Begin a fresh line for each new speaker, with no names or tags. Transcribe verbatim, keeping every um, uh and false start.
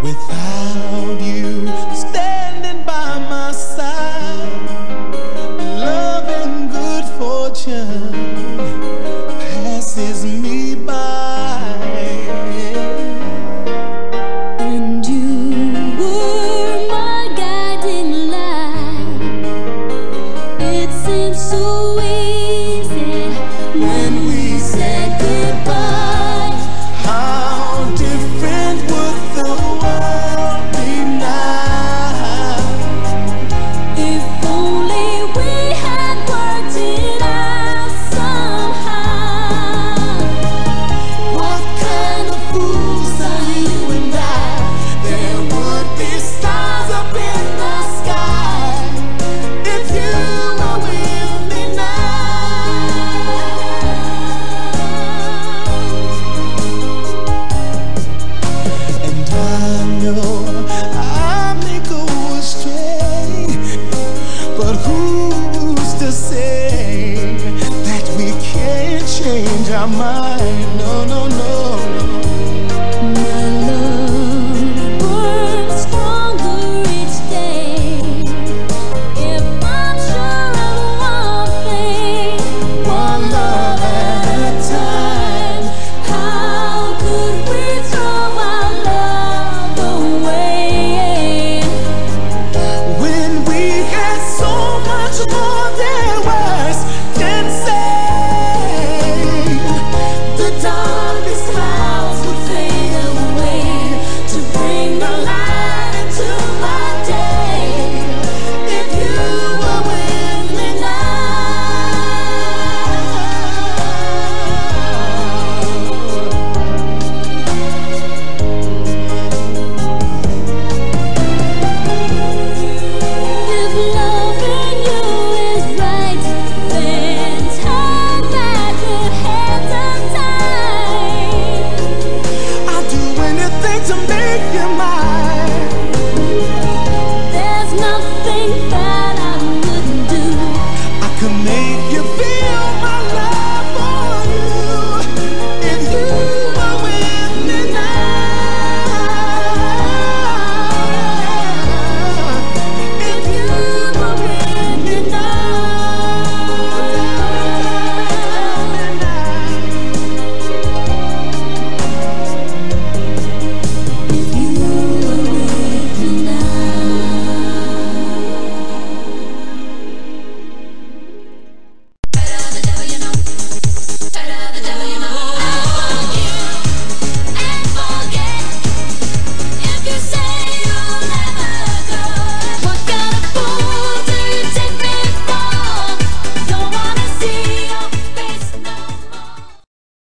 without you standing by my side. Love and good fortune passes me by,
and you were my guiding light. It seems so easy when we said goodbye.
How different would the world be now
If only we had worked it out somehow.
What kind of fools are you and I? There would be stars up in the sky if you were with me now. And I know I may go astray, but who's to say that we can't change our mind? No, no, no, no.
My love burns stronger each day. If I'm sure of one thing, one love at a time. How could we throw our love away
When we had so much more than words can say? The darkest clouds would fade away to bring the light into my day if you were with me now.
If loving you is right, then turn back ahead of time.
I'd do anything to make you